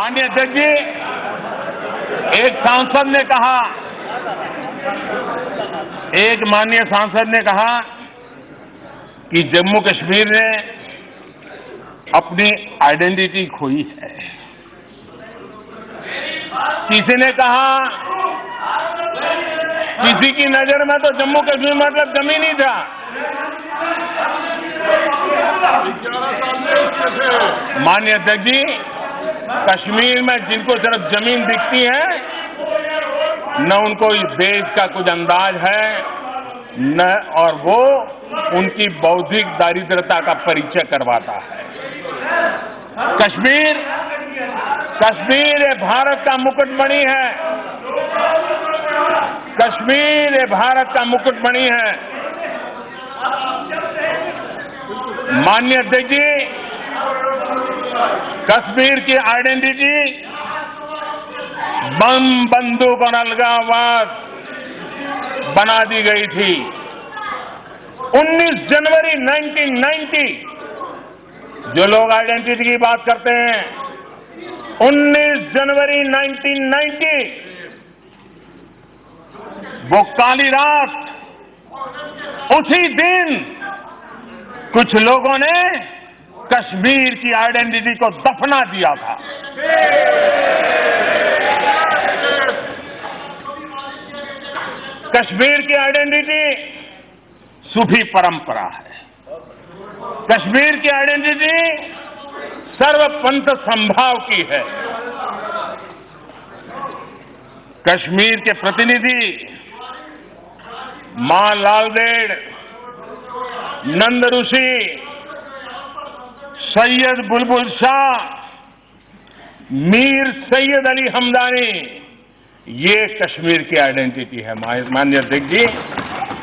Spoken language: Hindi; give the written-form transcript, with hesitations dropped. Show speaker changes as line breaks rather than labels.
माननीय अध्यक्ष जी, एक माननीय सांसद ने कहा कि जम्मू कश्मीर ने अपनी आइडेंटिटी खोई है। किसी ने कहा, किसी की नजर में तो जम्मू कश्मीर मतलब जमीन ही था। माननीय अध्यक्ष जी, कश्मीर में जिनको सिर्फ जमीन दिखती है, न उनको इस देश का कुछ अंदाज है, न और वो उनकी बौद्धिक दारिद्रता का परिचय करवाता है। कश्मीर ये भारत का मुकुटमणि है। कश्मीर ये भारत का मुकुटमणि है। माननीय अध्यक्ष जी, कश्मीर की आइडेंटिटी बम, बंदूक और अलगाववाद बना दी गई थी। 19 जनवरी 1990, जो लोग आइडेंटिटी की बात करते हैं, 19 जनवरी 1990, वो काली रात, उसी दिन कुछ लोगों ने कश्मीर की आइडेंटिटी को दफना दिया था। कश्मीर की आइडेंटिटी सूफी परंपरा है। कश्मीर की आइडेंटिटी सर्वपंथ संभाव की है। कश्मीर के प्रतिनिधि मां लालदेड़, नंद ऋषि, सैयद बुलबुल शाह, मीर सैयद अली हमदानी, ये कश्मीर की आइडेंटिटी है। माननीय अध्यक्ष जी,